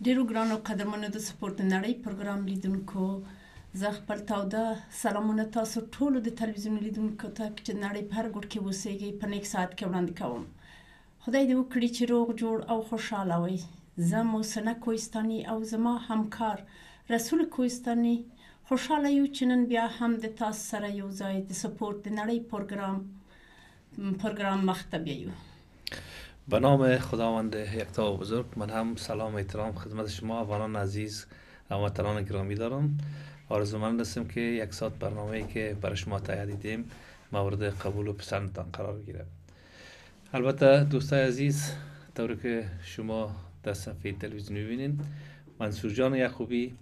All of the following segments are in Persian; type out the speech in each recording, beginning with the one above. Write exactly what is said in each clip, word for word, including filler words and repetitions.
ډیرو ګرانو قدرمنو د سپورت نړۍ پروګرام لیدونکو زه خپل تاوده سلامونه تاسو ټولو د تلویزیون لیدونکو ته چې نړۍ په هر ګوټ کې اوسېږئ په نیک ساعت کې وړاندې کوم. خدای دې وکړي چې روغ جوړ او خوشحاله وئ. زه محسنه کوهستاني او زما همکار رسول کوهستاني خوشحاله یو چې نن بیا هم د تاسو سره یو ځای د سپورت د نړۍ پروګرام پروګرام مخ ته بیایو. به نام خداوند یکتا و بزرگ، من هم سلام و احترام خدمت شما افغانان عزیز و وطنان گرامی دارم. آرزومند هستم که یک ساعت برنامه‌ای که برای شما تهیه دیدیم مورد قبول و پسندتان قرار بگیره. البته دوستای عزیز، طوری که شما در صفحه تلویزیون می‌بینید، منصور جان یعقوبی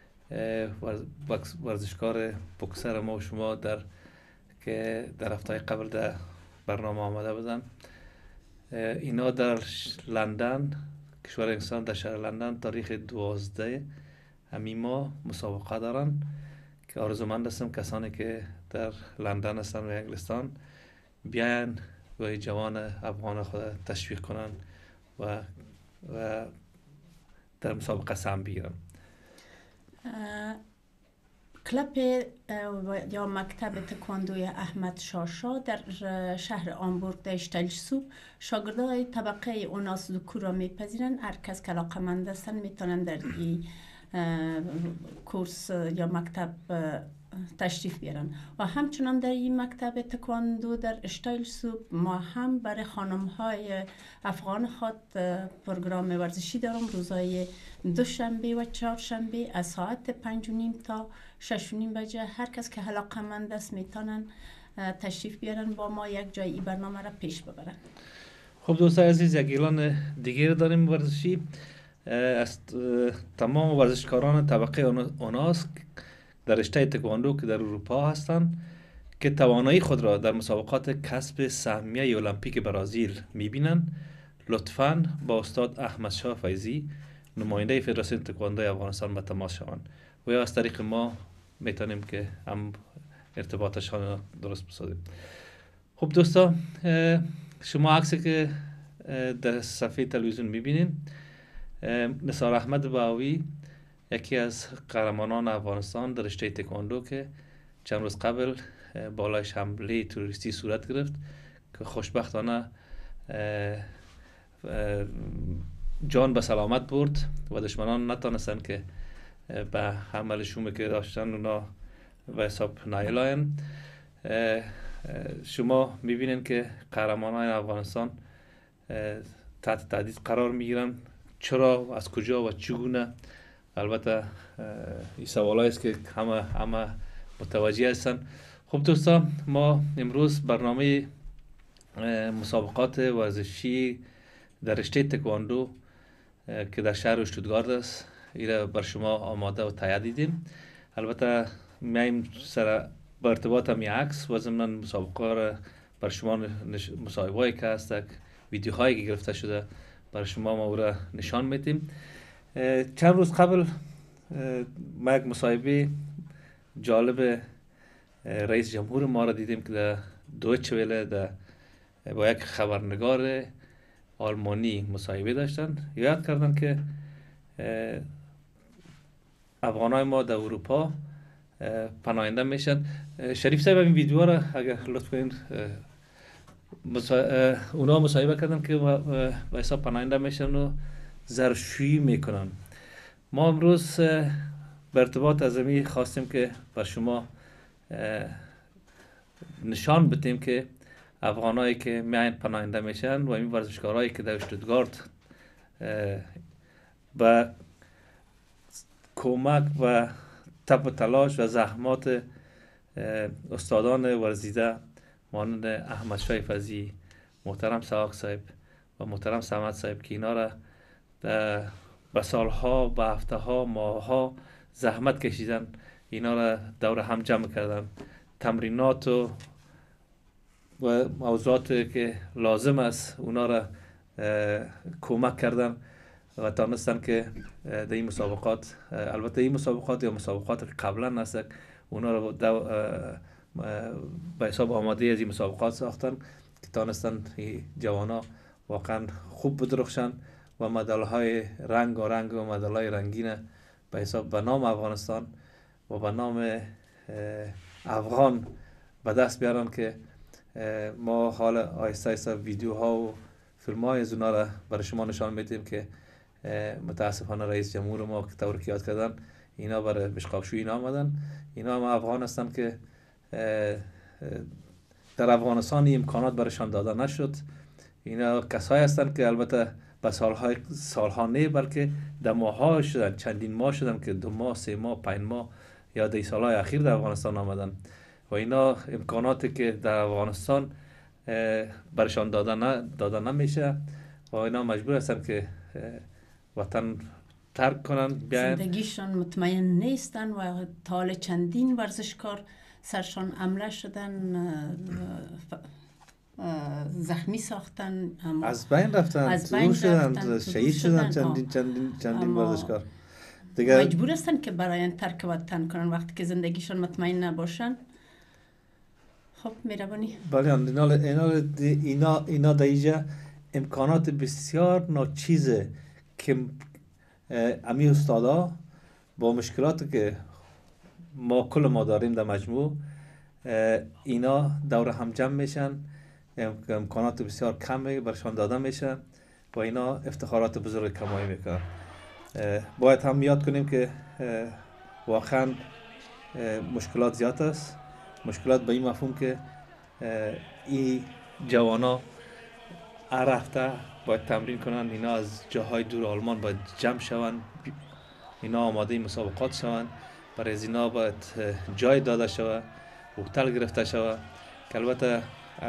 ورزشکار بوکسر ما و شما در که در هفته قبل در برنامه آمده بودن، اینا در لندن، کشور انگلستان، در شهر لندن تاریخ دوازده همین ماه مسابقه دارن که آرزومند هستم کسانی که در لندن هستن و انگلستان بیاین و جوان افغان خود تشویق کنن و و در مسابقه سهم بگیرن. کلپ یا مکتب تکواندوی احمد شاشا در شهر آمبورگ در اشتایلسوب شاگردای طبقه اوناس ذکور را میپذیرن. هر کس که علاقه‌مند هستن میتونن در این کورس یا مکتب تشریف بیارن. و همچنان در این مکتب تکواندو در اشتایلسوب ما هم برای خانم های افغان خود پروگرام ورزشی دارم. روزهای دوشنبه و چهارشنبه از ساعت پنج و نیم تا شش و نیم بجه هر کس که علاقه‌مند است میتونن تشریف بیارن با ما یک جای این برنامه را پیش ببرن. خب دوستان عزیز، یک اعلان دیگه داریم ورزشی از تمام ورزشکاران طبقه اوناس در رشته تکواندو که در اروپا هستند که توانایی خود را در مسابقات کسب سهمیه المپیک برزیل میبینند، لطفاً با استاد احمد شاه فیضی نماینده فدراسیون تکواندو افغانستان به تماس شوند و یا از طریق ما میتونیم که هم ارتباطشان درست بسازیم. خب دوستا، شما عکسی که در صفحه تلویزیون میبینید، نثار احمد بهاوی یکی از قهرمانان افغانستان در رشته تکواندو که چند روز قبل بالایش حمله تروریستی صورت گرفت که خوشبختانه جان به سلامت برد و دشمنان نتانستند که به حمله شومی که داشتن اونا به حساب نایل آین. شما میبینید که قهرمانان افغانستان تحت تهدید قرار میگیرن. چرا، از کجا و چگونه؟ البته این سوالایی است که همه همه متوجه هستن. خب دوستان، ما امروز برنامه مسابقات ورزشی در رشته تکواندو که در شهر اشتوتگارت است ایره بر شما آماده و تهیه دیدیم. البته میایم سر با ارتباط هم عکس و ضمن مسابقه را بر شما مصاحبه‌ای که هست، ویدیوهایی که گرفته شده بر شما ما را نشان میدیم. چند روز قبل ما یک مصاحبه جالب رئیس جمهور ما را دیدیم که در دویچه وله در با یک خبرنگار آلمانی مصاحبه داشتن. یاد کردن که افغانای ما در اروپا پناهنده میشن. شریف صاحب این ویدیو را اگر لطف کنین، اونا مصاحبه کردن که به حساب پناهنده میشن و زرشویی میکنن. ما امروز به ارتباط از امی خواستیم که بر شما نشان بدیم که افغانایی که میاین پناهنده میشن و این ورزشکارایی که در اشتوتگارت با کمک و تب و تلاش و زحمات استادان ورزیده مانند احمد شاه فیضی، محترم سواق صاحب و محترم صمد صاحب که اینا را به سالها، به هفته ها، ماه ها زحمت کشیدن، اینا را دور هم جمع کردن، تمرینات و و موضوعات که لازم است اونا را کمک کردن و تانستن که در این مسابقات، البته این مسابقات یا مسابقات که قبلا هست، اونا را به حساب آماده از این مسابقات ساختن که تانستن جوانا واقعا خوب بدرخشن و مدال های رنگ و رنگ و مدال های رنگین به حساب به نام افغانستان و به نام افغان به دست بیارن که ما حال آیسته آیسته ویدیوها و فیلم های از اونا را برای شما نشان میدیم که متاسفانه رئیس جمهور ما که طور که یاد کردن اینا برای بشقابشویی اینا آمدن. اینا هم افغان هستن که در افغانستان امکانات برایشان داده نشد. اینا کسایی هستن که البته به سالهای سالها نه بلکه در ماه‌ها شدن، چندین ماه شدن که دو ماه، سه ماه، پنج ماه یا در سالهای اخیر در افغانستان آمدن و اینا امکاناتی که در افغانستان برایشان داده نه داده نمیشه و اینا مجبور هستن که وطن ترک کنن بیاین. زندگیشان مطمئن نیستن و تا چندین ورزشکار سرشان حمله شدن، زخمی ساختن، از بین رفتن، از بین شدن، شهید شدن چندین چندین چندین ورزشکار دیگه مجبور هستن که برای ترک وطن کنن وقتی که زندگیشان مطمئن نباشن. خب مهربانی. بله اینا اینا اینا اینا دیگه امکانات بسیار ناچیزه که امی استادا با مشکلاتی که ما کل ما داریم در مجموع اینا دور هم جمع میشن، امکانات بسیار کمی برشان داده میشن و اینا افتخارات بزرگ کمایی میکنن. باید هم یاد کنیم که واقعا مشکلات زیاد است. مشکلات به این مفهوم که این جوانا رفته باید تمرین کنن، اینا از جاهای دور آلمان باید جمع شون، اینا آماده مسابقات شون، برای از اینا باید جای داده شود، هتل گرفته شود که البته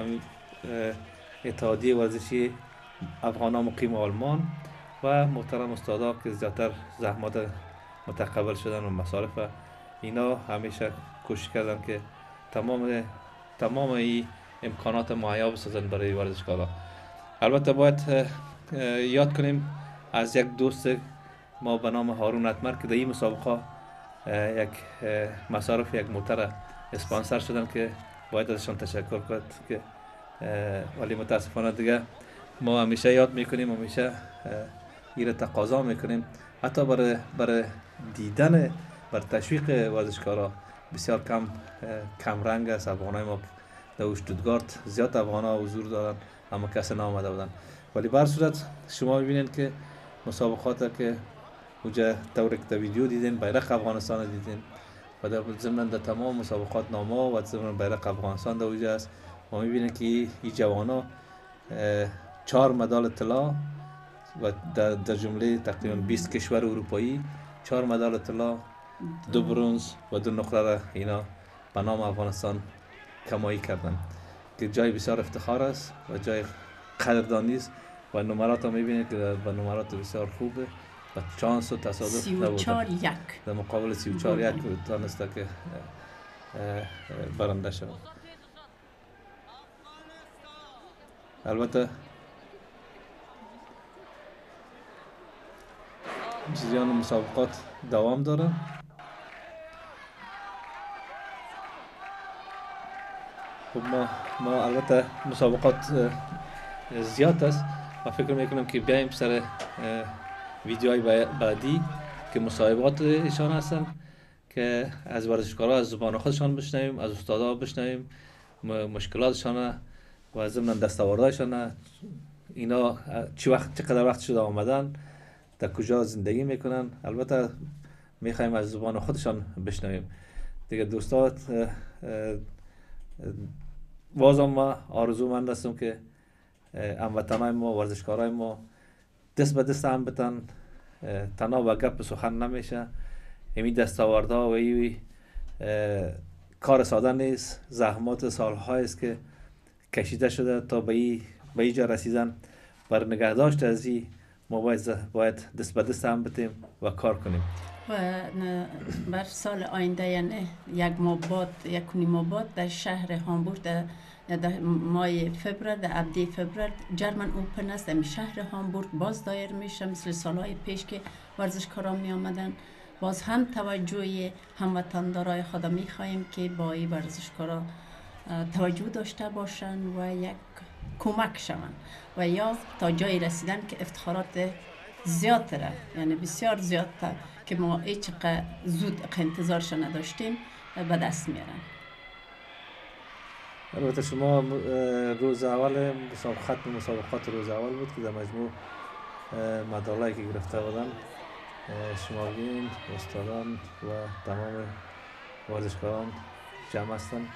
اتحادیه ورزشی افغانان مقیم آلمان و محترم استادا که زیادتر زحمات متقبل شدن و مصارف اینا همیشه کوشش کردن که تمام تمام این امکانات مهیا بسازن برای ورزشکارا. البته باید یاد کنیم از یک دوست ما به نام هارون اتمر که در این مسابقه یک مصارف یک موتر اسپانسر شدن که باید ازشان تشکر کرد که ولی متاسفانه دیگه ما همیشه یاد میکنیم، همیشه ایره تقاضا میکنیم حتی برای برای دیدن بر تشویق ورزشکارا بسیار کم کم رنگ است. افغانای ما در اشتوتگارت زیاد افغانا حضور دارن اما کسی نامده بودن، ولی بر صورت شما میبینید که مسابقات که اونجا طور که ویدیو دیدین بیرق افغانستان دیدین و در ضمن در تمام مسابقات نامه و ضمن بیرق افغانستان در اونجا است. ما میبینیم که این جوانا چهار مدال طلا و در, در جمله تقریبا بیست کشور اروپایی چهار مدال طلا، دو برنز و دو نقره را اینا به نام افغانستان کمایی کردن که جای بسیار افتخار است و جای قدردانی است و نمرات هم میبینید که با نمرات بسیار خوبه و چانس و تصادف نبوده در مقابل سی و چهار یک دانسته که برنده شد. البته جریان مسابقات دوام داره. خب ما ما البته مسابقات زیاد است و فکر میکنم که بیایم سر ویدیوهای بعدی که مصاحبات ایشان هستن که از ورزشکارا از زبان خودشان بشنویم، از استادا بشنویم مشکلاتشان و ضمن دستاوردهایشان، اینا چه وقت چقدر وقت شده آمدن، در کجا زندگی میکنن. البته میخوایم از زبان خودشان بشنویم دیگه. دوستان بازم ما آرزومند هستم که هموطنای ما ورزشکارای ما دست به دست هم بتن، تنها و گپ سخن نمیشه. همین دستاوردها و این کار ساده نیست، زحمات سالهای است که کشیده شده تا به این به اینجا رسیدن. بر نگهداشت از این ما باید باید دست به دست هم بتیم و کار کنیم و بر سال آینده یعنی یک ماه بعد یک نیم ماه بعد در شهر هامبورگ در در ماه فوریه در هفده فوریه جرمن اوپن است. در شهر هامبورگ باز دایر میشه مثل سالهای پیش که ورزشکاران می آمدن. باز هم توجه هموطندارای خود می خواهیم که با این ورزشکارا توجه داشته باشند و یک کمک شوند و یا تا جایی رسیدن که افتخارات زیادتره، یعنی بسیار زیادتر که ما هیچ زود انتظارش نداشتیم به دست میارن. البته شما روز اول مسابقات ختم مسابقات روز اول بود که در مجموع مدالایی که گرفته بودن شما بین استادان و تمام ورزشکاران جمع هستند.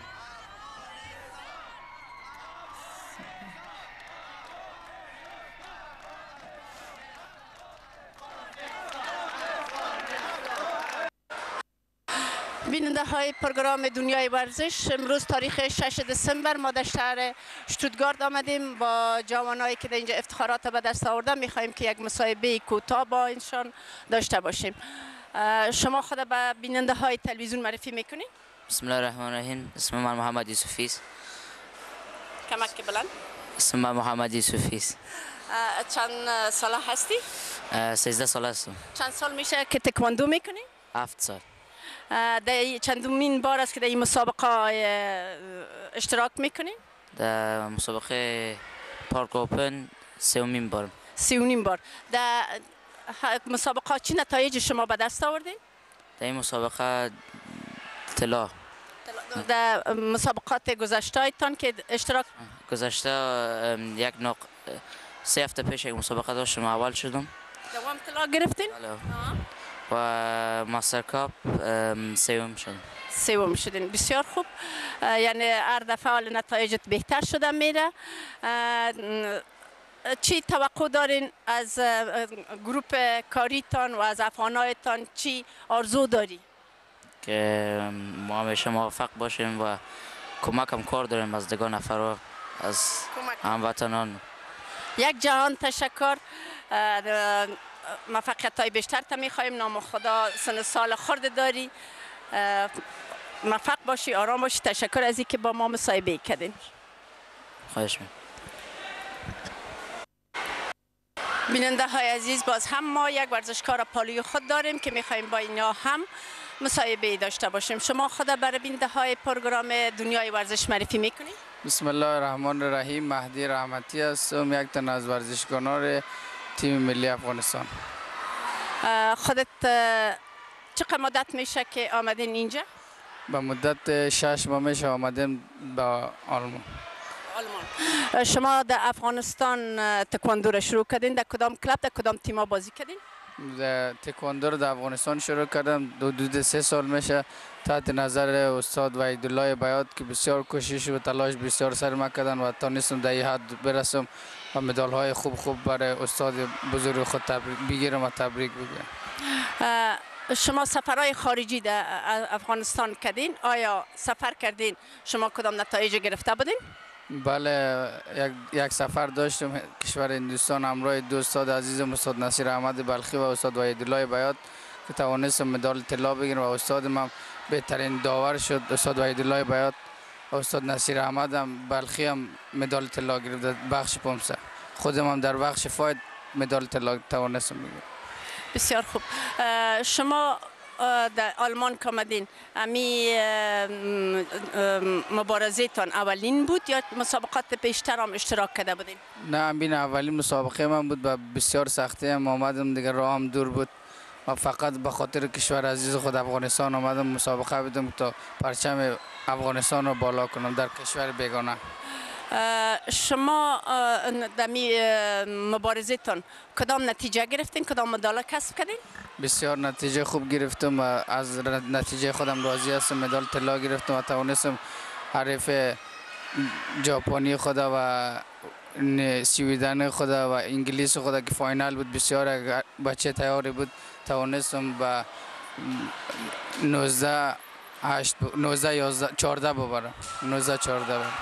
بیننده های پروگرام دنیای ورزش، امروز تاریخ شش دسامبر ما در شهر شتوتگارت آمدیم با جوانایی که در اینجا افتخارات به دست آوردن. میخوایم که یک مصاحبه کوتاه با اینشان داشته باشیم. شما خود به بیننده های تلویزیون معرفی میکنین؟ بسم الله الرحمن الرحیم. اسم من محمد یوسفی است. کمک که بلند. اسم من محمد یوسفی است. چند ساله هستی؟ سیزده ساله هستم. چند سال میشه که تکواندو میکنی؟ هفت سال. در چندمین بار است که در این مسابقه اشتراک میکنی؟ در مسابقه پارک اوپن سومین بار. سومین بار. در مسابقه چی نتایج شما به دست آوردین؟ در این مسابقه طلا. در مسابقات گذشته تان که اشتراک گذشته یک نق سه هفته پیش یک مسابقه داشتم، اول شدم. دوام طلا گرفتین؟ و ماستر کاپ سوم شدم. سوم شدین، بسیار خوب. یعنی هر دفعه حال نتایجت بهتر شده میره. چی توقع دارین از گروپ کاریتان و از افغانایتان؟ چی آرزو داری؟ که ما همیشه موفق باشیم و کمک هم کار داریم از دیگر نفرها، از هموطنان. یک جهان تشکر. موفقیت های بیشتر تا میخوایم. نام خدا سن سال خورده داری. موفق باشی، آرام باشی. تشکر از اینکه با ما مصاحبه کردین. خواهش می‌کنم. بیننده های عزیز، باز هم ما یک ورزشکار پالیو خود داریم که میخوایم با اینا هم مصاحبه داشته باشیم. شما خود برای بیننده های پروگرام دنیای ورزش معرفی میکنید؟ بسم الله الرحمن الرحیم. مهدی رحمتی هستم، یک تن از ورزشکاران تیم ملی افغانستان. خودت چقدر مدت میشه که آمدین اینجا؟ به مدت شش ماه میشه آمدیم به آلمان. آلمان. شما در افغانستان تکواندو را شروع کردین؟ در کدام کلاب، در کدام تیما بازی کردین؟ در تکواندو رو در افغانستان شروع کردم. حدود سه سال میشه تحت نظر استاد وحیدالله بیات که بسیار کوشش و تلاش بسیار سر ما کردن و تانستم در این حد برسم و مدال های خوب خوب برای استاد بزرگ خود تبریک بگیرم و تبریک بگم. شما سفرهای خارجی در افغانستان کردین؟ آیا سفر کردین؟ شما کدام نتایج گرفته بودین؟ بله، یک, یک سفر داشتم کشور هندوستان همراه دو استاد عزیزم، استاد نصیر احمد بلخی و استاد وحیدالله بیات که توانستم مدال طلا بگیرم و استاد من بهترین داور شد. استاد وحیدالله بیات و استاد نصیر احمد هم بلخی هم مدال طلا گرفت در بخش پمسه. خودم هم در بخش فاید مدال طلا توانستم بگیرم. بسیار خوب. شما در آلمان که آمدین، امی مبارزه تان اولین بود یا مسابقات بیشتر هم اشتراک کرده بودین؟ نه، امین اولین مسابقه من بود. با بسیار سختی هم آمدم، دیگر راه هم دور بود و فقط به خاطر کشور عزیز خود افغانستان آمدم مسابقه بدم تا پرچم افغانستان رو بالا کنم در کشور بیگانه. شما در مبارزه تان کدام نتیجه گرفتین؟ کدام مدال کسب کردین؟ بسیار نتیجه خوب گرفتم و از نتیجه خودم راضی هستم. مدال طلا گرفتم و توانستم حریف ژاپنی خدا و سویدن خدا و انگلیس خدا که فاینال بود، بسیار بچه تیاری بود، توانستم با نوزده هشت نوزده یازده چهارده ببرم. نوزده چهارده ببرم.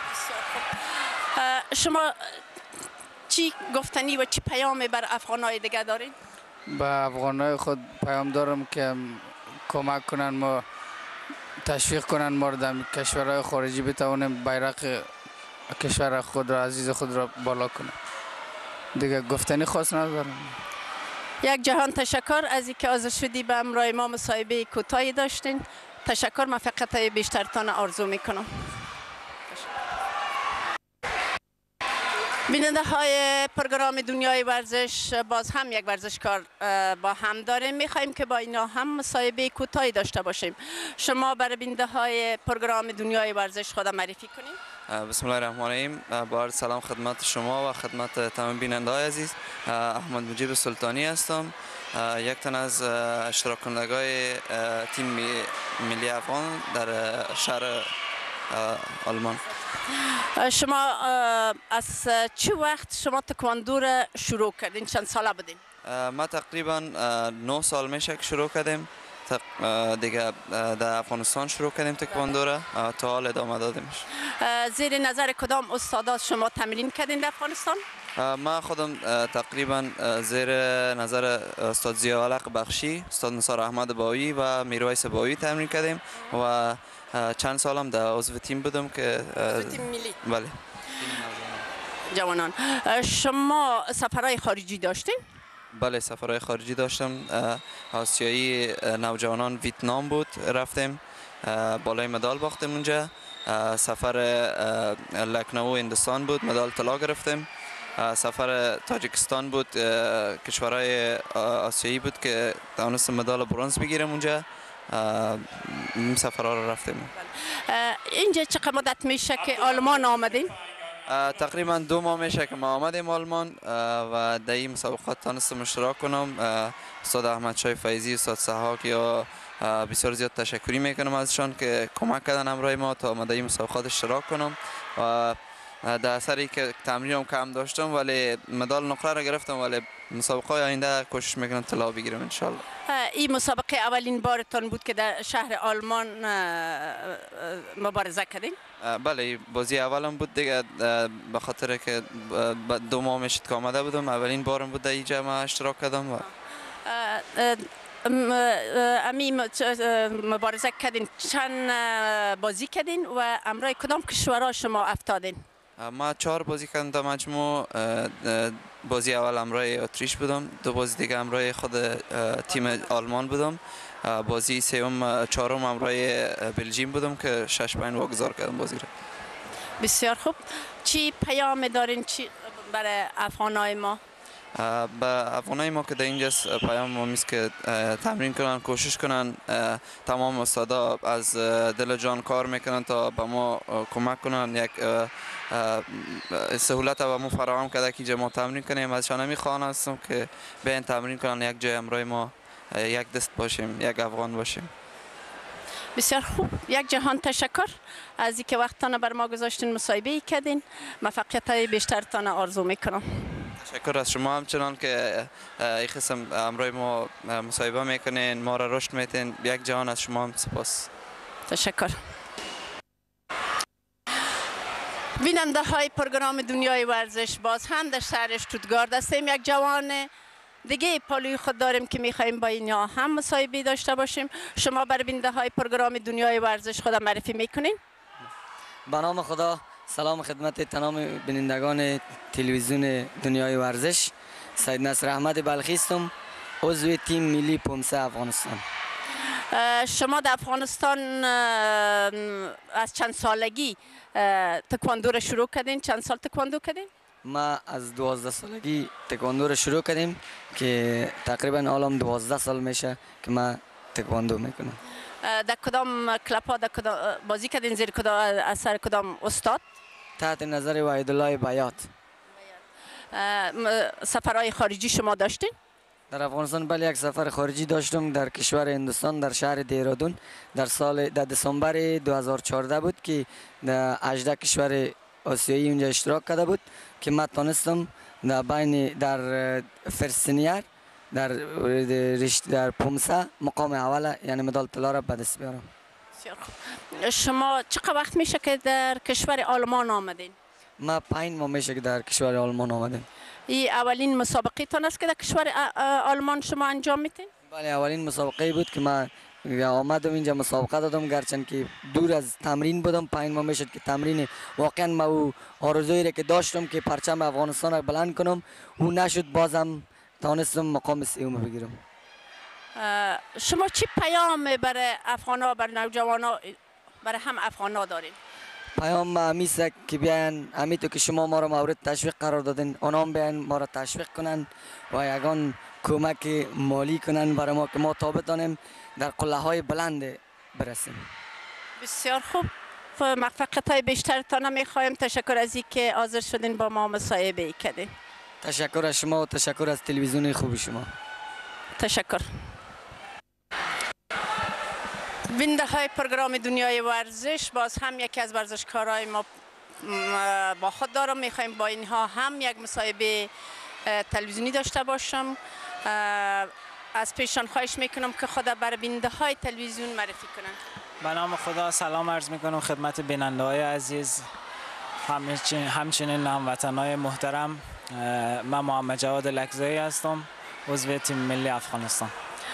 شما چی گفتنی و چی پیامی بر افغانای دیگه دارین؟ با افغانای خود پیام دارم که کمک کنن ما، تشویق کنن ما در کشورهای خارجی بتوانیم بیرق کشور خود را عزیز خود را بالا کنیم. دیگه گفتنی خاص ندارم. یک جهان تشکر از اینکه حاضر شدی به همراه ما مصاحبه کوتاهی داشتین. تشکر. موفقیت بیشترتان آرزو میکنم. بیننده های پروگرام دنیای ورزش، باز هم یک ورزشکار با هم داریم. میخواهیم که با اینا هم مصاحبه کوتاهی داشته باشیم. شما برای بیننده های پروگرام دنیای ورزش خود معرفی کنید. بسم الله الرحمن الرحیم. با عرض سلام خدمت شما و خدمت تمام بیننده های عزیز. احمد مجیب سلطانی هستم، یک تن از اشتراک کنندگان تیم ملی افغان در شهر آلمان. شما از چه وقت شما تکواندو را شروع کردین؟ چند ساله بودین؟ ما تقریبا نه سال میشه که شروع کردیم. دیگه در افغانستان شروع کردیم تکواندو را، تا حال ادامه دادیمش. زیر نظر کدام استادا شما تمرین کردین در افغانستان؟ ما خودم تقریبا زیر نظر استاد ضیاءالحق بخشی، استاد نثار احمد باوی و میرویس باوی تمرین کردیم و چند سالم در عضو تیم بودم که تیم ملی. بله. جوانان، شما سفرهای خارجی داشتین؟ بله، سفرهای خارجی داشتم. آسیایی نوجوانان ویتنام بود، رفتیم بالای مدال باختیم اونجا. سفر لکنو هندوستان بود، مدال طلا گرفتیم. سفر تاجیکستان بود، کشورهای آسیایی بود که توانستم مدال برنز بگیرم اونجا. این سفرها رو رفتیم. اینجا چقدر مدت میشه که آلمان آمدین؟ تقریبا دو ماه میشه که ما آمدیم آلمان و در این مسابقات تانستم اشتراک کنم. استاد احمد شای فیضی، استاد سحاک یا بسیار زیاد تشکری میکنم ازشان که کمک کردن همراه ما تا ما در این مسابقات اشتراک کنم و در اثری که تمرینم کم داشتم ولی مدال نقره را گرفتم، ولی مسابقه آینده کوشش میکنم طلا بگیرم ان شاء الله. این مسابقه اولین بارتان بود که در شهر آلمان مبارزه کردین؟ بله، بازی اولم بود دیگه، به خاطر که دو ماه میشد که آمده بودم. اولین بارم بود در اینجا ما اشتراک کردم. و امی مبارزه کردین، چند بازی کردین و امرای کدام کشورها شما افتادین؟ ما چهار بازی کردم در مجموع. بازی اول امرای اتریش بودم، دو بازی دیگه امرای خود تیم آلمان بودم، بازی سوم چهارم امرای بلژیم بودم که شش پنج واگذار کردم بازی را. بسیار خوب. چی پیام دارین چی برای افغانای ما؟ به افغانای ما که در اینجا پیام ما میست که تمرین کنن، کوشش کنن. تمام استادا از دل جان کار میکنن تا به ما کمک کنن، یک سهولت به ما فراهم کرده که اینجا ما تمرین کنیم. ازشان میخوان هستم که بیاین تمرین کنن، یک جای همراه ما یک دست باشیم، یک افغان باشیم. بسیار خوب. یک جهان تشکر از اینکه وقتتان بر ما گذاشتین، مصاحبه کردین. موفقیت بیشترتان آرزو میکنم. تشکر از شما همچنان که این قسم همراه ما مصاحبه میکنین، ما را رشد میتین. یک جهان از شما هم سپاس. تشکر. بیننده های پروگرام دنیای ورزش، باز هم در شهر اشتوتگارت هستیم. یک جوان دیگه پالوی خود داریم که میخوایم با اینا هم مصاحبه داشته باشیم. شما برای بیننده های پروگرام دنیای ورزش خود معرفی میکنین؟ به نام خدا، سلام خدمت تمام بینندگان تلویزیون دنیای ورزش. سید نصر احمد بلخی هستم، عضو تیم ملی پومسه افغانستان. شما در افغانستان از چند سالگی تکواندو را شروع کردین؟ چند سال تکواندو کردین؟ ما از دوازده سالگی تکواندو را شروع کردیم که تقریبا حالا دوازده سال میشه که ما تکواندو میکنم. در کدام کلاب ها در کدام بازی کردین؟ زیر کدام اثر کدام استاد؟ تحت نظر وحیدالله بیات. سفرهای خارجی شما داشتین؟ در افغانستان بله، یک سفر خارجی داشتم در کشور هندوستان، در شهر دیرادون. در سال در دسامبر دو هزار و چهارده بود که در هجده کشور آسیایی اونجا اشتراک کرده بود که من تانستم در بین در فرسینیر در رشت در پومسه مقام اول، یعنی مدال طلا را به دست بیارم. شما چقدر وقت میشه که در کشور آلمان آمدین؟ ما پنج ماه میشه که در کشور آلمان آمدیم. این اولین مسابقه تان است که در کشور آلمان شما انجام میتین؟ بله، اولین مسابقه بود که من آمدم اینجا مسابقه دادم، گرچند که دور از تمرین بودم. پنج ماه میشد که تمرین واقعا ما او آرزویی را که داشتم که پرچم افغانستان را بلند کنم او نشد، بازم توانستم مقام سوم بگیرم. شما چی پیام برای افغانا، برای نوجوانا، برای هم افغانا دارین؟ پیام امیست که بیاین امی تو که شما ما را مورد تشویق قرار دادین، اونا هم بیاین ما را تشویق کنن و یگان کمک مالی کنن برای ما که ما تا بتانیم در قله های بلند برسیم. بسیار خوب. موفقیت های بیشترتان میخوایم. تشکر از اینکه حاضر شدین با ما مصاحبه کردین. تشکر از شما و تشکر از تلویزیون خوب شما. تشکر. بیننده های پروگرام دنیای ورزش، باز هم یکی از ورزشکارای ما با خود دارم. میخوایم با اینها هم یک مصاحبه تلویزیونی داشته باشم. از پیشان خواهش میکنم که خود بر بیننده های تلویزیون معرفی کنند. به نام خدا سلام عرض میکنم خدمت بیننده های عزیز، همچنین همچنین هموطنان محترم. من محمد جواد لکزایی هستم، عضو تیم ملی افغانستان.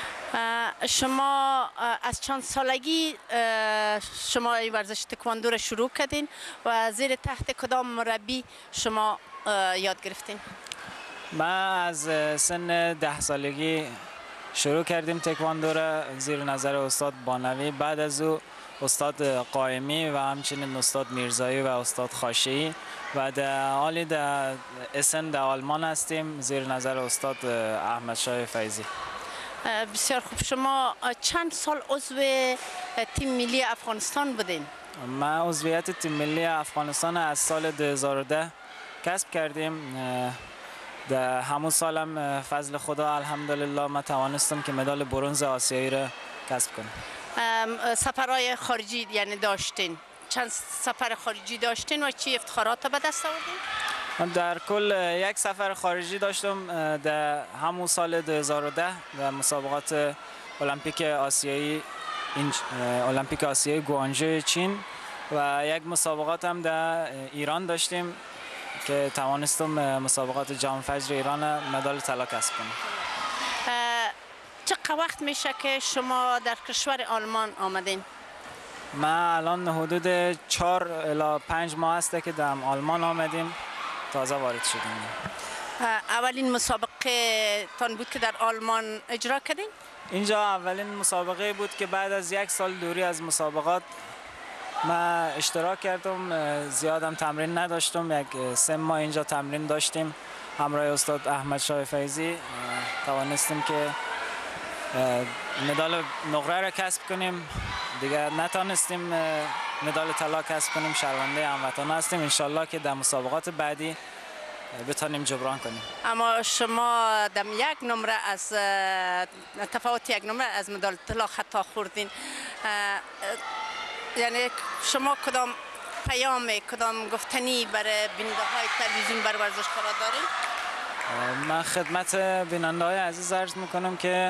شما از چند سالگی شما این ورزش تکواندو را شروع کردین و زیر تحت کدام مربی شما یاد گرفتین؟ من از سن ده سالگی شروع کردیم تکواندو را زیر نظر استاد بانوی، بعد از او استاد قائمی و همچنین استاد میرزایی و استاد خاشعی و در حالی در اسن در آلمان هستیم زیر نظر استاد احمد شاه فیضی. بسیار خوب. شما چند سال عضو تیم ملی افغانستان بودین؟ من عضویت تیم ملی افغانستان از سال دو هزار و ده کسب کردیم. در همون سالم فضل خدا الحمدلله ما توانستم که مدال برنز آسیایی را کسب کنم. سفرهای خارجی یعنی داشتین؟ چند سفر خارجی داشتین و چی افتخارات به دست آوردین؟ من در کل یک سفر خارجی داشتم در همون سال دو هزار و ده در مسابقات المپیک آسیایی المپیک آسیایی گوانژو چین و یک مسابقات هم در ایران داشتیم که توانستم مسابقات جام فجر ایران مدال طلا کسب کنم. چقدر وقت میشه که شما در کشور آلمان آمدین؟ ما الان حدود چهار الی پنج ماه است که در آلمان آمدیم، تازه وارد شدیم. اولین مسابقه تان بود که در آلمان اجرا کردین؟ اینجا اولین مسابقه بود که بعد از یک سال دوری از مسابقات ما اشتراک کردم. زیادم تمرین نداشتم، یک سه ماه اینجا تمرین داشتیم همراه استاد احمد شاه فیضی. توانستیم که مدال نقره را کسب کنیم، دیگه نتونستیم مدال طلا کسب کنیم. شرمنده هموطنان هستیم، انشالله که در مسابقات بعدی بتونیم جبران کنیم. اما شما دم یک نمره از تفاوت یک نمره از مدال طلا خطا خوردین. یعنی شما کدام پیام کدام گفتنی برای بیننده های تلویزیون بر ورزشکارا دارین؟ من خدمت بیننده های عزیز عرض میکنم که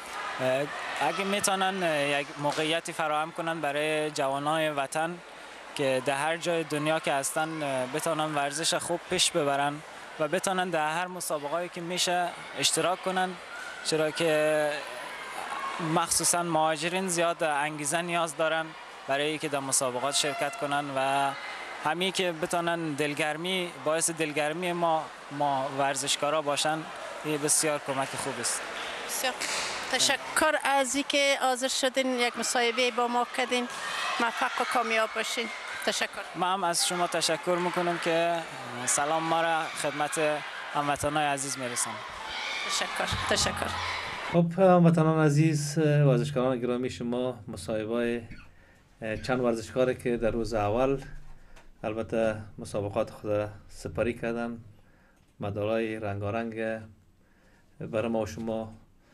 اگه میتونن یک موقعیتی فراهم کنن برای جوانای وطن که در هر جای دنیا که هستن بتونن ورزش خوب پیش ببرن و بتونن در هر مسابقه‌ای که میشه اشتراک کنن، چرا که مخصوصا مهاجرین زیاد انگیزه نیاز دارن برای اینکه در مسابقات شرکت کنن و همین که بتونن دلگرمی باعث دلگرمی ما ما ورزشکارا باشن، این بسیار کمک خوب است. بسیار تشکر از اینکه حاضر شدین یک مصاحبه با ما کردین. موفق و کامیاب باشین. تشکر. من هم از شما تشکر میکنم که سلام ما را خدمت هموطنان عزیز میرسانم. تشکر. تشکر. خب هموطنان عزیز، ورزشکاران گرامی، شما مصاحبه چند ورزشکاری که در روز اول البته مسابقات خود سپاری کردن، مدالای رنگارنگ برای ما و شما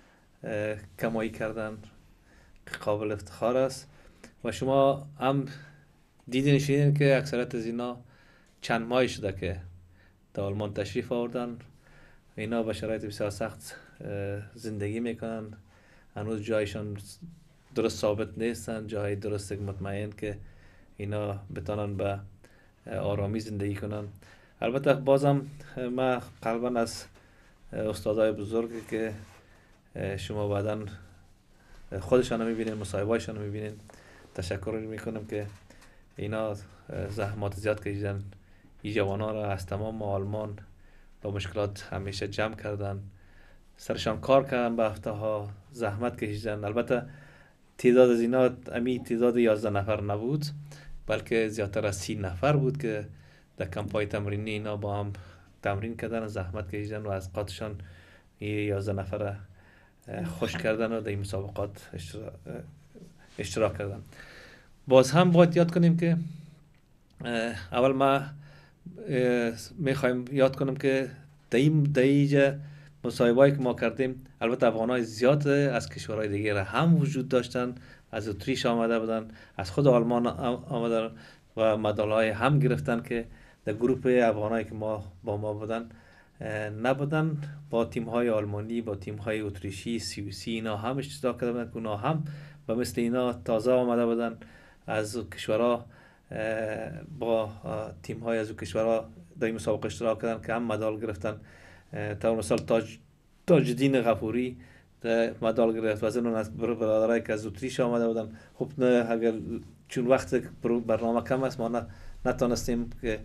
کمایی کردن قابل افتخار است و شما هم دیدین شدین که اکثریت از اینا چند ماهی شده که در آلمان تشریف آوردن. اینا به شرایط بسیار سخت زندگی میکنن، هنوز جایشان درست ثابت نیستن، جای درست مطمئن که اینا بتانن به آرامی زندگی کنن. البته بازم من قلبا از استادای بزرگی که شما بعدا خودشان رو میبینین، مصاحبه‌هاشون رو میبینین، تشکر میکنم که اینا زحمات زیاد کشیدن. این جوانا را از تمام آلمان با مشکلات همیشه جمع کردن، سرشان کار کردن، به هفته ها زحمت کشیدن. البته تعداد از اینا امی تعداد یازده نفر نبود بلکه زیادتر از سی نفر بود که در کمپای تمرینی اینا با هم تمرین کردن، زحمت کشیدن و از قاتشان یازده نفر خوش کردن و در این مسابقات اشتراک, اشتراک کردن. باز هم باید یاد کنیم که اول ما میخوایم یاد کنیم که در این مصاحبه‌ای که ما کردیم البته افغانای زیاد از کشورهای دیگه هم وجود داشتن، از اتریش آمده بودن، از خود آلمان آمدن و مدال‌های هم گرفتن که در گروه افغانایی که ما با ما بودن نبودن. با تیم‌های آلمانی، با تیم‌های اتریشی، سوئیسی اینا هم اشتراک کرده بودن که اونا هم و مثل اینا تازه آمده بودن از کشورها، با تیم‌های از کشورها در این مسابقه اشتراک کردن که هم مدال گرفتن. تا مثال تاج تاجدین غفوری مدال گرفت و از اون از برادرایی که از اتریش آمده بودن. خب نه اگر چون وقت برنامه کم است ما نتونستیم که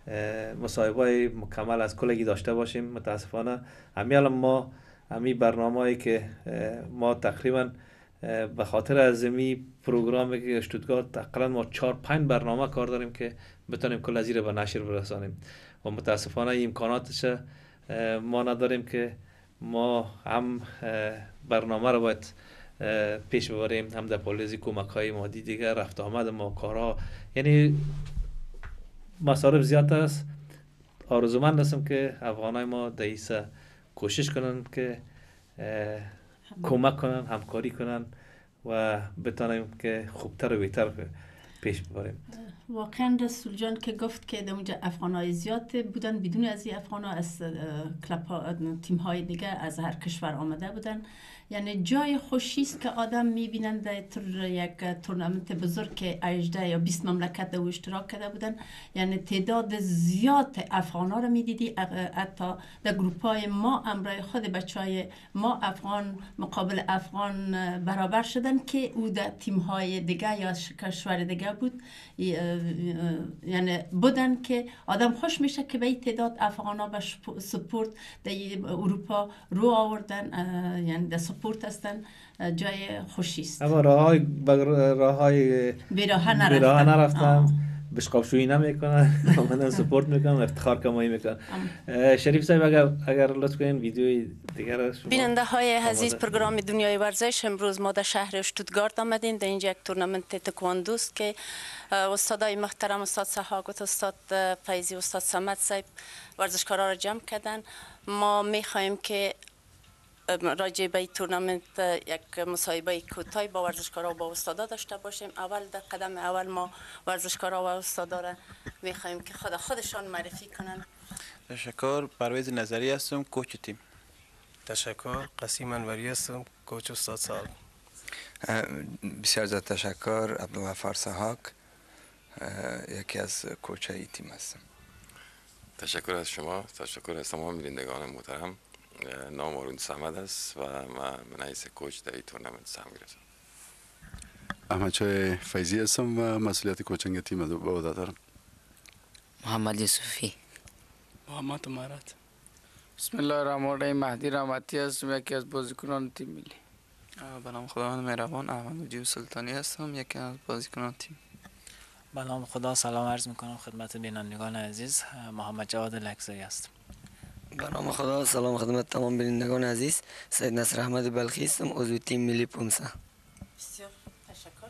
مصاحبه مکمل از کلگی داشته باشیم متاسفانه. همین الان ما همین برنامه‌ای که ما تقریبا به خاطر از می پروگرامی که اشتوتگارت تقریبا ما چهار پنج برنامه کار داریم که بتونیم کل از به نشر برسانیم و متاسفانه امکاناتش ما نداریم که ما هم برنامه رو باید پیش ببریم، هم در پالیزی کمک های مادی دیگر رفت آمد ما کارها، یعنی مصارف زیاد است. آرزومند هستم که افغانای ما در ایسا کوشش کنن که کمک کنن، همکاری کنن و بتانیم که خوبتر و بهتر پیش ببریم. واقعا رسول جان که گفت که در اونجا افغانای زیاد بودن، بدون از این افغانا از تیم های دیگه از هر کشور آمده بودن. یعنی جای خوشی است که آدم میبینن در یک تورنمنت بزرگ که هجده یا بیست مملکت در اشتراک کرده بودن، یعنی تعداد زیاد افغانا رو میدیدی. حتی در گروپ های ما امرای خود بچه های ما افغان مقابل افغان برابر شدن که او در تیم های دیگه یا کشور دیگه بود، یعنی بودن که آدم خوش میشه که به این تعداد افغانا به سپورت در اروپا رو آوردن، یعنی در سپورت هستن. جای خوشی است. اما راه های راه های بیراه نرفتن، بشقابشویی نمیکنن، آمدن سپورت میکنن، افتخار کمایی میکنن. شریف صاحب اگر اگر لطف کنین ویدیوی دیگر بیننده های عزیز پروگرام دنیای ورزش، امروز ما در شهر اشتوتگارت آمدیم. در اینجا یک تورنمنت تکواندو است که استادای محترم استاد سحاق، استاد فیضی، استاد صمد صاحب ورزشکارا را جمع کردن. ما میخوایم که راجع به این تورنمنت یک مصاحبه کوتاه با ورزشکارا و با استادا داشته باشیم. اول در قدم اول ما ورزشکارا و استادا را میخوایم که خود خودشان معرفی کنن. تشکر، پرویز نظری هستم، کوچ تیم. تشکر، قسیم انوری هستم، کوچ استاد سال. بسیار زیاد تشکر، عبدالغفار سحاق، یکی از کوچای تیم هستم. تشکر از شما، تشکر از تمام بینندگان محترم. نام آرون صمد است و من رئیس کوچ در این تورنمنت سهم گرفتم. احمد چای فیضی هستم و مسئولیت کوچنگ تیم رو به عهده دارم. محمد یوسفی. محمد امارت. بسم الله الرحمن الرحیم. مهدی رحمتی هستم، یکی از بازیکنان تیم ملی. به نام خداوند مهربان، احمد مجیب سلطانی هستم، یکی از بازیکنان تیم. به نام خدا سلام عرض میکنم خدمت بینندگان عزیز، محمد جواد لکزایی هستم. به نام خدا سلام خدمت تمام بینندگان عزیز، سید نصر احمد بلخی هستم، عضو تیم ملی پونسا. بسیار تشکر.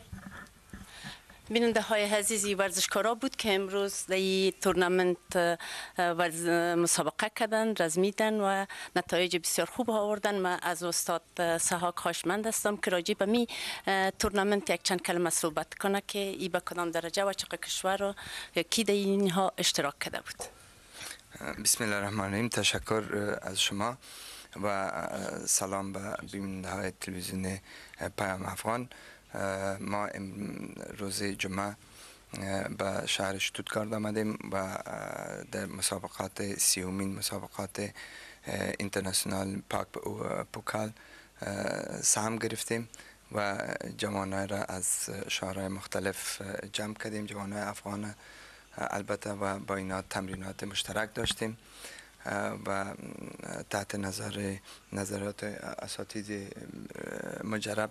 بیننده های عزیزی ورزشکارا بود که امروز در این تورنمنت مسابقه کردن، رزمیدن و نتایج بسیار خوب آوردن. من از استاد سحاق خواهشمند هستم که راجع به می تورنمنت یک چند کلمه صحبت کنه که ای به کدام درجه و چقدر کشور و کی در اینها اشتراک کرده بود. بسم الله الرحمن الرحیم. تشکر از شما و سلام به بیننده های تلویزیون پیام افغان. ما روز جمعه به شهر اشتوتگارت آمدیم و در مسابقات سیومین مسابقات اینترنشنال پاک پوکال سهم گرفتیم و جوانای را از شهرهای مختلف جمع کردیم، جوانای افغان البته، و با اینا تمرینات مشترک داشتیم و تحت نظر نظرات اساتید مجرب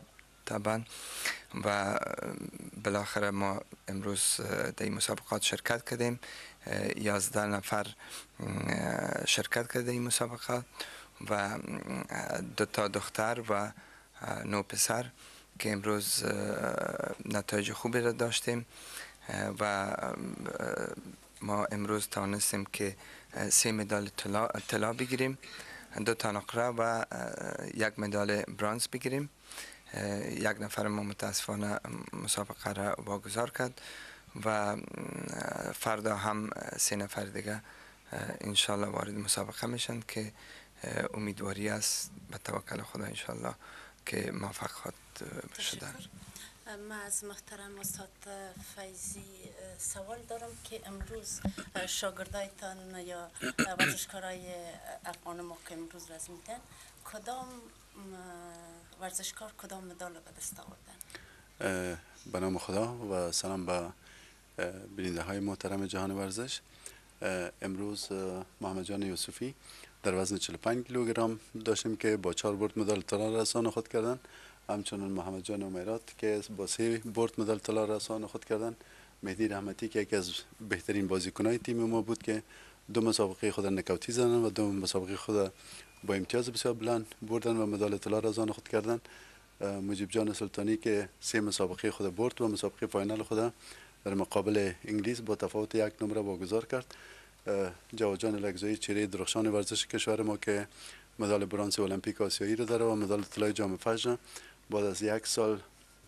طبعا و بالاخره ما امروز در این مسابقات شرکت کردیم. یازده نفر شرکت کرده این مسابقات و دو تا دختر و نو پسر که امروز نتایج خوبی را داشتیم و ما امروز توانستیم که سه مدال طلا, طلا بگیریم، دو تا نقره و یک مدال برنز بگیریم. یک نفر ما متاسفانه مسابقه را واگذار کرد و فردا هم سه نفر دیگه انشالله وارد مسابقه میشن که امیدواری است به توکل خدا انشالله که موفق خواهد شدن. من از محترم استاد فیضی سوال دارم که امروز شاگردایتان یا ورزشکارای افغان ما که امروز رسمیدن کدام ورزشکار کدام مدال به دست آوردن؟ به نام خدا و سلام به بیننده های محترم جهان ورزش. امروز محمد جان یوسفی در وزن چهل و پنج کیلوگرم داشتیم که با چهار برد مدال طلا رسان خود کردن. همچنین محمد جان امیرات که با سه برد مدال طلا رسان خود کردن. مهدی رحمتی که یکی از بهترین بازیکنان تیم ما بود که دو مسابقه خود نکاوتی زدن و دو مسابقه خود با امتیاز بسیار بلند بردن و مدال طلا رسان خود کردن. مجیب جان سلطانی که سه مسابقه خود برد و مسابقه فاینال خود در مقابل انگلیس با تفاوت یک نمره واگذار کرد. جواد جان لگزایی چهره درخشان ورزش کشور ما که مدال برنز المپیک آسیایی رو داره و مدال طلای جام فجر بعد از یک سال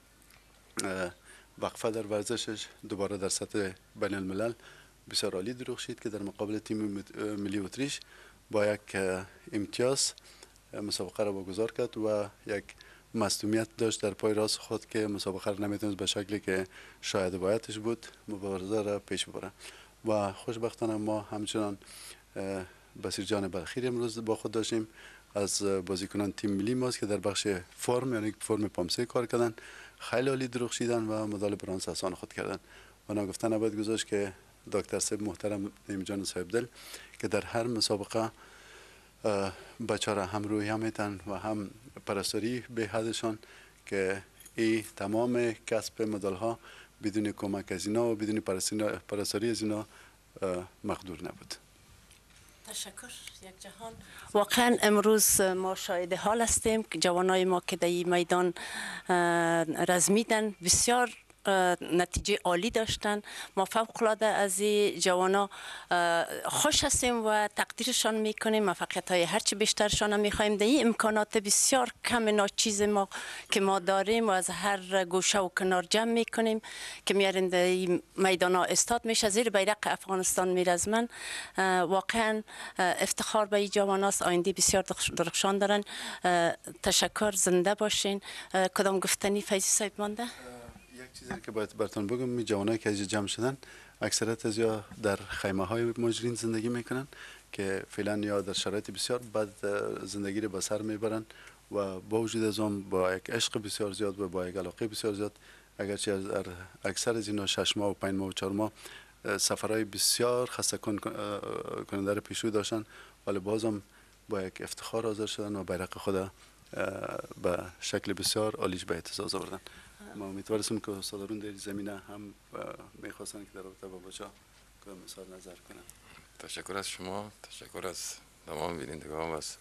وقفه در ورزشش دوباره در سطح بین الملل بسیار عالی درخشید که در مقابل تیم ملی اتریش با یک امتیاز مسابقه را واگذار کرد و یک مصدومیت داشت در پای راست خود که مسابقه را نمیتونست به شکلی که شاید بایدش بود مبارزه را پیش ببره و خوشبختانه ما همچنان بصیر جان بلخی امروز با خود داشتیم از بازیکنان تیم ملی ماست که در بخش فرم یعنی فرم پامسه کار کردن، خیلی عالی درخشیدن و مدال برنز آسان خود کردن و ناگفتن نباید گذاشت که دکتر صاحب محترم نعیم جان صاحب دل که در هر مسابقه بچه را هم روی هم میتن و هم پرستاری به حدشان که این تمام کسب مدال ها بدون کمک از اینا و بدون پرستاری از اینا مقدور نبود. تشکر یک جهان. واقعا امروز ما شاهد حال هستیم که جوانای ما که در این میدان رزمیدن بسیار نتیجه عالی داشتن. ما فوق العاده از این جوانا خوش هستیم و تقدیرشان میکنیم. موفقیت های هرچی بیشترشان میخوایم. در این امکانات بسیار کم ناچیز ما که ما داریم و از هر گوشه و کنار جمع میکنیم که میاریم در این میدان ها استاد میشه زیر بیرق افغانستان میرزمن. واقعا افتخار به این جواناست. آینده بسیار درخشان دارن. تشکر، زنده باشین. کدام گفتنی فیضی صاحب مانده؟ یک چیزی که باید براتون بگم، می جوانایی که از جمع شدن اکثریت از یا در خیمه های مهاجرین زندگی میکنن که فعلا یا در شرایط بسیار بد زندگی رو به سر میبرن و با وجود از اون با یک عشق بسیار زیاد و با یک علاقه بسیار زیاد اگرچه از اکثر از اینا شش ماه و پنج ماه و چهار ماه سفرهای بسیار خسته کننده رو پیش رو داشتن ولی بازم با یک افتخار حاضر شدن و بیرق خود به شکل بسیار عالیش به اهتزاز آوردن. ما امیدواریم که استادارون در زمینه هم میخواستن که در رابطه با بچه‌ها که مثال نظر کنن. تشکر از شما، تشکر از تمام بینندگان و از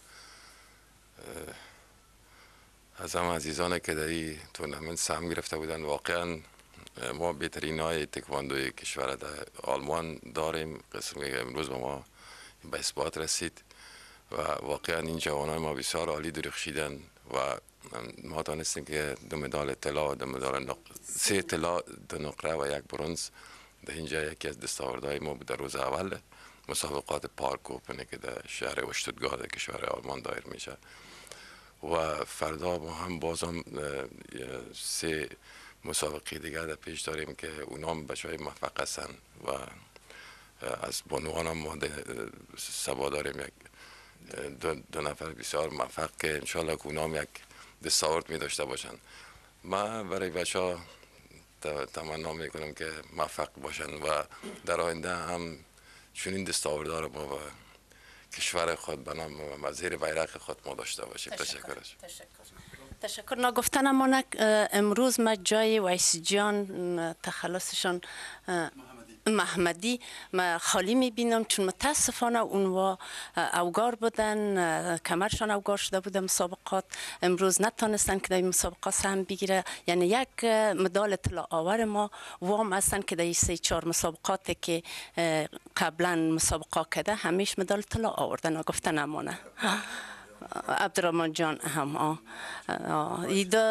از هم عزیزانی که در این تورنمنت سهم گرفته بودن. واقعا ما بهترین های تکواندوی کشور در آلمان داریم. قسم که امروز با ما به اثبات رسید و واقعا این جوانای ما بسیار عالی درخشیدن و ما دانستیم که دو مدال طلا و دو مدال نق... سه طلا دو نقره و یک برنز در اینجا یکی از دستاوردهای ما بود در روز اول مسابقات پارک اوپن که در شهر اشتوتگارت کشور آلمان دایر میشه و فردا ما هم بازم سه مسابقه دیگر در پیش داریم که اونا هم بچه های موفق هستن و از بانوان هم ما سبا داریم یک دو, دو نفر بسیار موفق که انشالله که اونا هم یک دستاورد می داشته باشن. من برای بچه ها تمنا می کنم که موفق باشن و در آینده هم چنین دستاوردها رو ما و کشور خود بنام و زیر بیرق خود ما داشته باشیم. تشکر. تشکر. تشکر. نگفتنمانه امروز ما جای ویس جان تخلصشان محمدی ما خالی میبینم، چون متاسفانه اونوا اوگار بودن، کمرشان اوگار شده بوده مسابقات، امروز نتانستن که در مسابقات سهم بگیره. یعنی یک مدال طلا آور ما وام هستن که در سه چهار مسابقاتی که قبلا مسابقات کرده همیش مدال طلا آوردن. نگفتن امانه عبدالرحمن جان هم ایده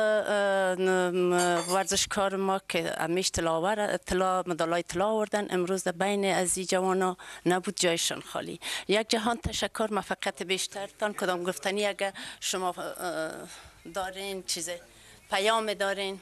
ورزشکار ما که همیش طلا طلا مدالای طلا آوردن، امروز در بین از این جوانا نبود، جایشان خالی. یک جهان تشکر. موفقیت بیشترتان. کدام گفتنی اگر شما دارین چیز پیام دارین؟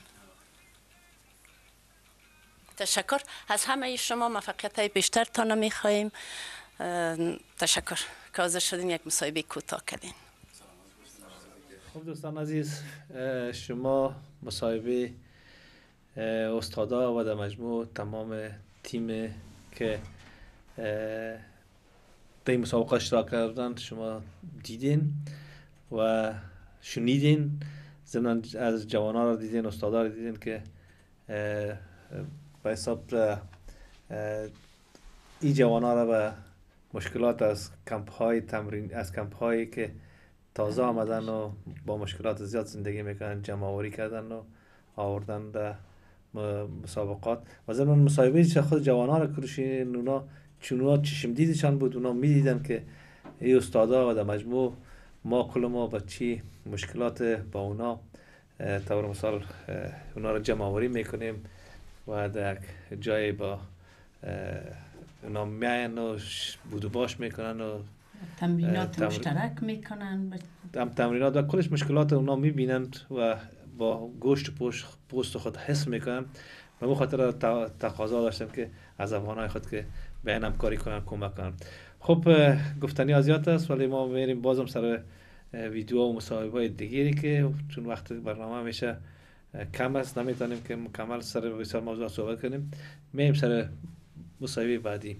تشکر از همه شما. موفقیت بیشترتان میخواهیم. تشکر که حاضر شدین یک مصاحبه کوتاه کردین. خب دوستان عزیز، شما مصاحبه استادا و در مجموع تمام تیم که در این مسابقه اشتراک کردن شما دیدین و شنیدین. ضمن از جوانان را دیدین، استادا را دیدین که به حساب این جوانان را به مشکلات از کمپ های تمرین، از کمپ هایی که تازه آمدن و با مشکلات زیاد زندگی میکنن جمع آوری کردن و آوردن در مسابقات. و ضمن مصاحبه چه خود جوانان را کروشین، اونا چون اونا چشم دیدشان بود، اونا میدیدن که این استادا و در مجموع ما کل ما با چی مشکلات با اونا طور مثال اونا را جمع آوری میکنیم و در جای با اونا میاین و بودو باش میکنن و تمرینات تمر... مشترک میکنن. هم تمرینات و کلش مشکلات اونا میبینند و با گوشت پوش پوست خود حس میکنن. و به خاطر تقاضا داشتم که از افغانای خود که به این همکاری کنن، کمک کنن. خب گفتنی ازیاد است، ولی ما میریم بازم سر ویدیو و مصاحبه دیگری که چون وقت برنامه میشه کم است نمیتونیم که مکمل سر بسیار موضوع صحبت کنیم. میریم سر مصاحبه بعدی.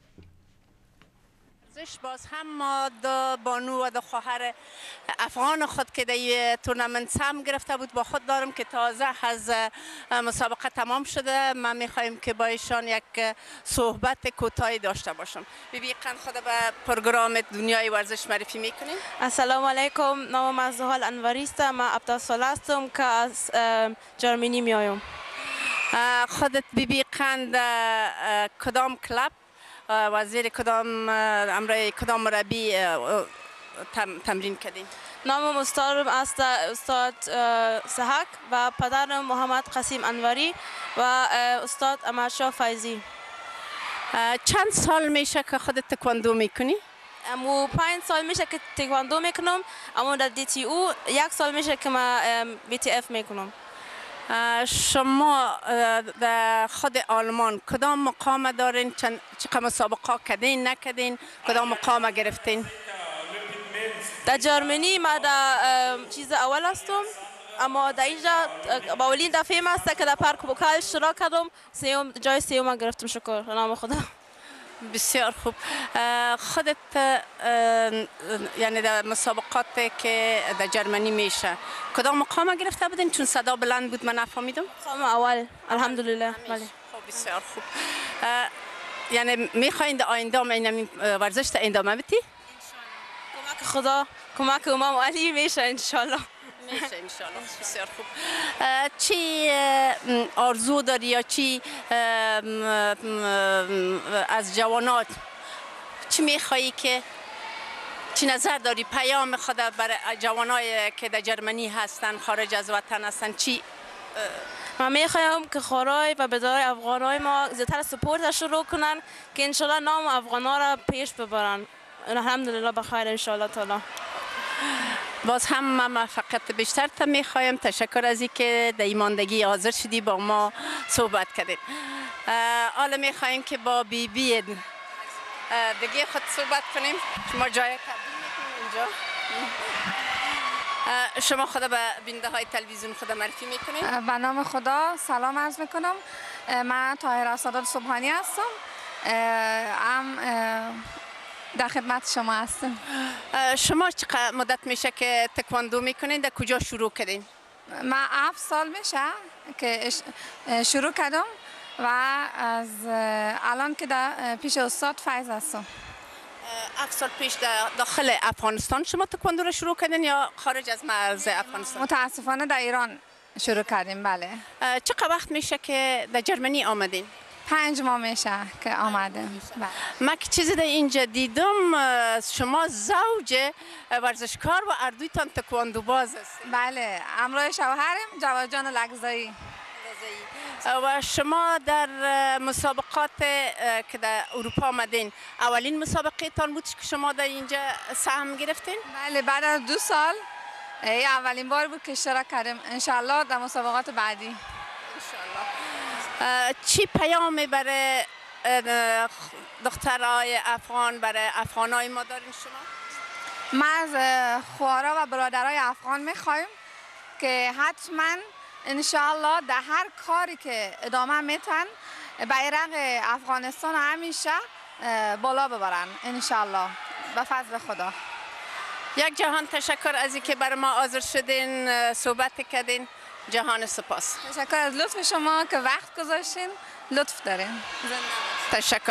باز هم ما دو بانو و دو خواهر افغان خود که در تورنمنت سهم گرفته بود با خود دارم که تازه از مسابقه تمام شده. من میخوایم که با ایشان یک صحبت کوتاهی داشته باشم. بیبی قند خود به پروگرام دنیای ورزش معرفی میکنیم. السلام علیکم، نامم از زحال انوری است. من هفده ساله هستم که از جرمنی میایم. خودت بیبی قند کدام کلاب وزیر کدام امرای کدام مربی تم، تمرین کردین؟ نامم استادم است استاد سحک و پدرم محمد قاسم انوری و استاد امرشاه فیضی. چند سال میشه که خودت تکواندو میکنی؟ امو پنج سال میشه که تکواندو میکنم، اما در دی تی او یک سال میشه که ما بی تی اف میکنم. شما در خود آلمان کدام مقام دارین؟ چند چقدر مسابقه کردین نکردین؟ کدام مقام گرفتین؟ در جرمنی ما در چیز اول هستم، اما در اینجا با اولین دفعه است که در پارک بوکال اشتراک کردم. سیوم جای سیوم گرفتم. شکر نام خدا. بسیار خوب. خودت یعنی در مسابقاتی که در جرمنی میشه کدام مقام گرفته بودین؟ چون صدا بلند بود من نفهمیدم. مقام اول الحمدلله. بله. خب بسیار خوب. یعنی میخواین در آینده این ورزش تا ادامه بدی؟ کمک خدا، کمک امام علی میشه انشالله. میشه انشالله. بسیار خوب. چی آرزو داری یا چی از جوانات چی میخوایی که چی نظر داری پیام خود برای جوانای که در جرمنی هستن خارج از وطن هستن؟ چی من میخوایم که خارای و بدای افغانای ما زیادتر سپورت شروع کنن که انشالله نام افغانا را پیش ببرن. الحمدلله بخیر انشالله تعالی. باز هم ما موفقیت بیشتر تا میخوایم. تشکر از این که در ایماندگی حاضر شدی با ما صحبت کردید. حالا میخوایم که با بی بی دیگه خود صحبت کنیم. شما جای تبدیل میکنیم اینجا. شما خدا به بیننده های تلویزیون خدا معرفی میکنید؟ به نام خدا سلام عرض میکنم. من طاهره سادات صبحانی هستم. ام در خدمت شما هستم. شما چقدر مدت میشه که تکواندو میکنین؟ در کجا شروع کردین؟ من هفت سال میشه که شروع کردم و از الان که در پیش استاد فیض هستم. هفت سال پیش داخل افغانستان شما تکواندو رو شروع کردین یا خارج از مرز افغانستان؟ متاسفانه در ایران شروع کردیم. بله. چقدر وقت میشه که در جرمنی آمدین؟ پنج ماه میشه که آمدیم. من که چیزی در اینجا دیدم شما زوج ورزشکار و اردویتان تکواندو باز است. بله، همراه شوهرم جواد جان لگزایی. و شما در مسابقات که در اروپا آمدین اولین مسابقه تان بود که شما در اینجا سهم گرفتین؟ بله، بعد از دو سال ای اولین بار بود که اشتراک کردیم. انشالله در مسابقات بعدی انشالله. چی پیامی برای دخترای افغان، برای افغانای ما دارین شما؟ ما از خواهرها و برادرای افغان میخوایم که حتما انشالله در هر کاری که ادامه میتن بیرق افغانستان همیشه بالا ببرن انشالله به فضل خدا. یک جهان تشکر از اینکه برای ما حاضر شدین صحبت کردین. جهان سپاس. تشکر از لطف شما که وقت گذاشتین. لطف دارین. تشکر.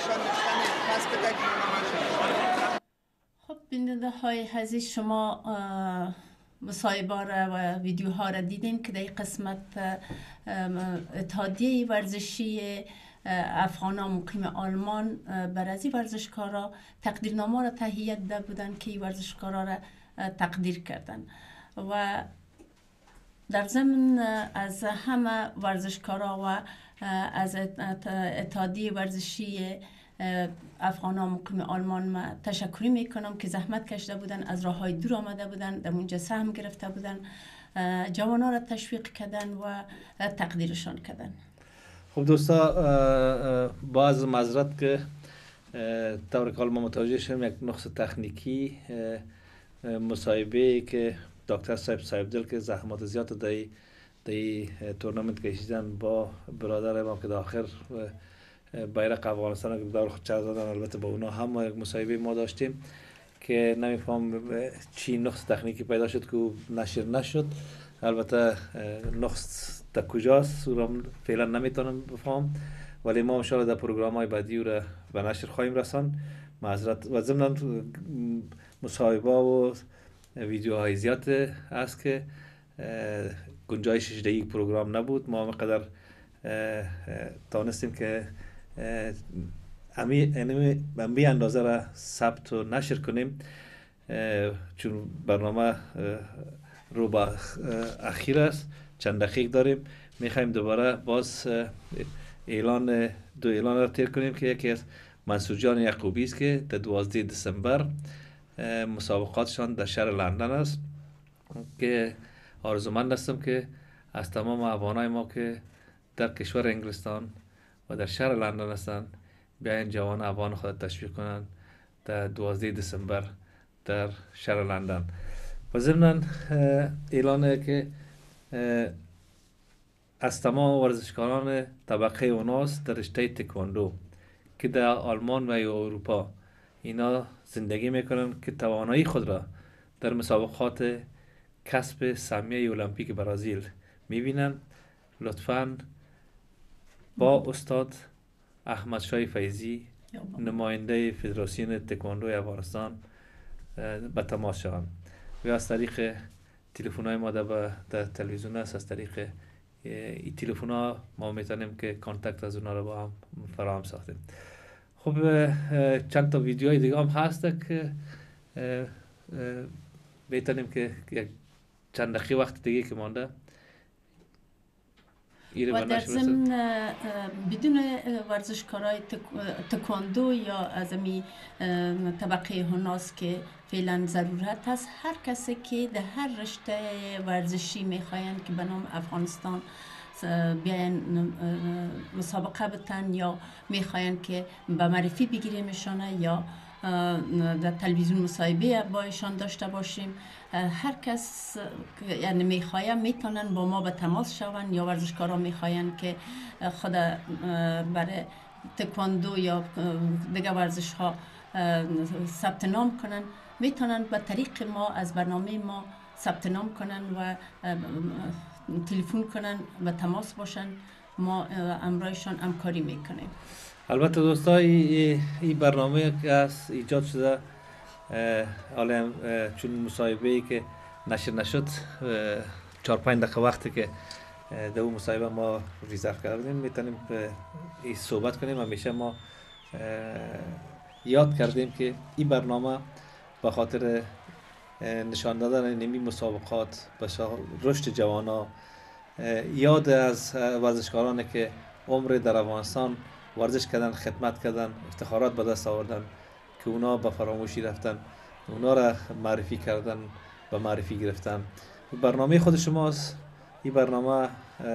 نشان داشتن کسب تجربه. خب بیننده های عزیز، شما مصاحبه و ویدیوها را دیدین که در قسمت اتحادیه ورزشی افغانان مقیم آلمان بر از این ورزشکارا تقدیرنامه را تهیه داده بودند که این ورزشکارا را تقدیر کردن و در ضمن از همه ورزشکارا و از اتحادیه ورزشی افغانان مقیم آلمان ما تشکری میکنم که زحمت کشیده بودن، از راه های دور آمده بودن، در اونجا سهم گرفته بودن، جوانا را تشویق کردن و تقدیرشان کردن. خب دوستا، باز معذرت که طور کال ما متوجه شدیم یک نقص تکنیکی مصاحبه که دکتر صاحب صاحب دل که زحمات زیاد در این تورنمنت کشیدن با برادر ما که در آخر بیرق افغانستان که دور خود چرا دادن، البته با اونا هم یک مصاحبه ما داشتیم که نمیفهم چی نقص تکنیکی پیدا شد که نشر نشد. البته نقص تا کجاست او را فعلا نمیتونم بفهم، ولی ما انشاءالله در پروگرام های بعدی او را به نشر خواهیم رسان. معذرت و ضمن مصاحبه و ویدیوهای زیاد است که گنجایشش در یک پروگرام نبود. ما مقدر تانستیم که امی به اندازه را ثبت و نشر کنیم، چون برنامه رو به اخیر است، چند دقیق داریم. میخوایم دوباره باز اعلان دو اعلان را تیر کنیم که یکی از منصور جان یعقوبی است که در دوازده دسامبر مسابقاتشان در شهر لندن است که آرزومند هستم که از تمام افغانای ما که در کشور انگلستان و در شهر لندن هستند بیاین جوان افغان خود تشویق کنند در دوازده دسامبر در شهر لندن. و ضمن اعلانه که از تمام ورزشکاران طبقه اوناست در رشته تکواندو که در آلمان و اروپا اینا زندگی میکنن که توانایی خود را در مسابقات کسب سهمیه المپیک برازیل میبینن، لطفاً با استاد احمد شاه فیضی نماینده فدراسیون تکواندو افغانستان به تماس شوند. و از طریق تلفن های ما در, در تلویزیون است، از طریق این تلفن ها ما میتونیم که کانتکت از اونا رو با هم فراهم ساختیم. خب چند تا ویدیوهای دیگه هم هست که میتونیم که چند دقیقه وقت دیگه که مانده و در ضمن بدون ورزشکارای تکواندو یا از امی طبقه هناس که فعلا ضرورت است، هر کسی که در هر رشته ورزشی میخواین که به نام افغانستان بیاین مسابقه بتن یا میخواین که به معرفی بگیریمشانه یا در تلویزیون مصاحبه با ایشان داشته باشیم، هر کس یعنی میخواین میتونن با ما به تماس شون، یا ورزشکارا میخواین که خود برای تکواندو یا دیگه ورزش ها ثبت نام کنن، میتونن به طریق ما از برنامه ما ثبت نام کنن و تلفن کنن و تماس باشن، ما امرایشان همکاری میکنیم. البته دوستا این برنامه که از ایجاد شده حالا چون مصاحبه ای که نشر نشد چهار پنج دقیقه وقتی که در اون مصاحبه ما ریزرو کردیم میتونیم این صحبت کنیم. همیشه ما یاد کردیم که این برنامه به خاطر نشان دادن نمی مسابقات به رشد جوانا، یاد از ورزشکارانی که عمر در افغانستان ورزش کردن، خدمت کردن، افتخارات به دست آوردن که اونا به فراموشی رفتن، اونا را معرفی کردن، به معرفی گرفتن. برنامه خود شماست. این برنامه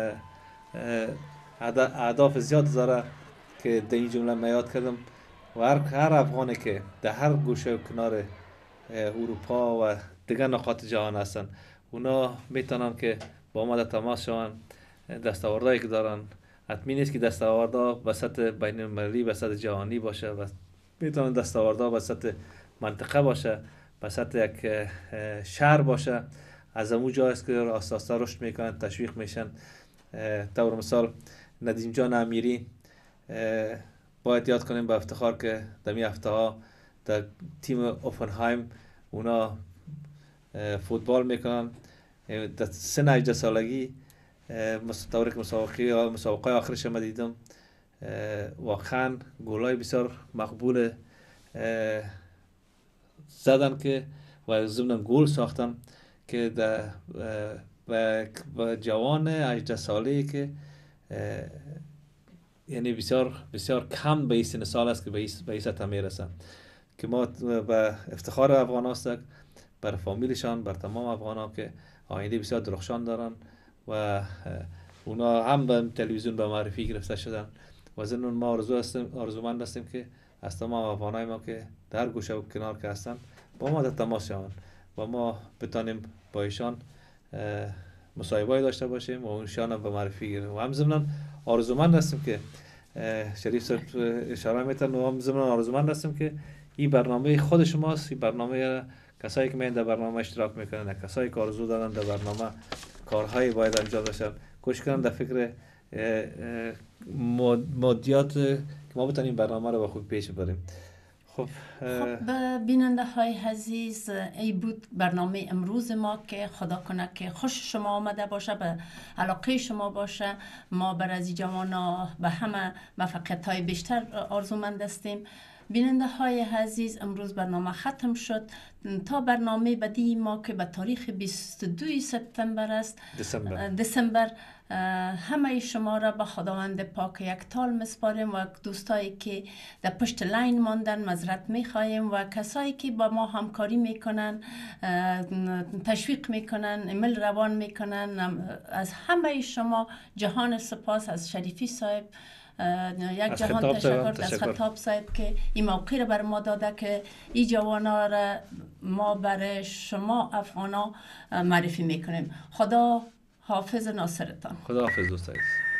اهداف زیاد داره که در این جمله من یاد کردم و هر هر افغانی که در هر گوشه و کنار اروپا و دیگر نقاط جهان هستن، اونا میتونن که با ما در تماس شون. دستاوردهایی که دارن حتمی نیست که دستاوردها به سطح بین المللی، به سطح جهانی باشه و میتونن دستاوردها به سطح منطقه باشه، به سطح یک شهر باشه. از اون جایست که آسته آسته رشد میکنن، تشویق میشن. طور مثال ندیم جان امیری باید یاد کنیم به افتخار که در می هفته ها در تیم اوفنهایم اونا فوتبال میکنن. در سن هجده سالگی طوری که مسابقه مسابقه آخرش ما دیدم واقعا گلای بسیار مقبول زدن که و ضمن گل ساختن که در و جوان هجده ساله که یعنی بسیار بسیار کم به این سن سال است که به این سطح میرسن که ما به افتخار افغان هاست بر فامیلشان، بر تمام افغان ها که آینده بسیار درخشان دارن و اونا هم به تلویزیون به معرفی گرفته شدن و ضمن ما آرزو هستیم آرزومند هستیم که از تمام افغان های ما که در گوشه و کنار که هستن با ما در تماس شوند و ما بتانیم با ایشان مصاحبه داشته باشیم و اونشان به معرفی گیریم و هم ضمن آرزومند هستیم که شریف صاحب اشاره میتن و هم ضمن آرزومند هستیم که این برنامه خود شماست، این برنامه کسایی که میان در برنامه اشتراک میکنن، کسایی که آرزو دارن در برنامه کارهایی باید انجام بشه، کوشش کنن در فکر مادیات که ما بتونیم برنامه رو به خوب پیش ببریم. خب خب بیننده های عزیز، ای بود برنامه امروز ما که خدا کنه که خوش شما آمده باشه، به علاقه شما باشه. ما بر از جوانا به همه موفقیت های بیشتر آرزومند هستیم. بیننده های عزیز، امروز برنامه ختم شد. تا برنامه بعدی ما که به تاریخ بیست و دو سپتامبر است دسامبر دسامبر همه شما را به خداوند پاک یک تال مسپاریم و دوستایی که در پشت لاین ماندن معذرت میخواهیم و کسایی که با ما همکاری میکنن، تشویق میکنن، ایمیل روان میکنن، از همه شما جهان سپاس. از شریفی صاحب یک جهان تشکر، از خطاب صاحب که این موقع را بر ما داده که این جوانا را ما برای شما افغانا معرفی میکنیم. خدا حافظ ناصرتان. خدا حافظ دوستان.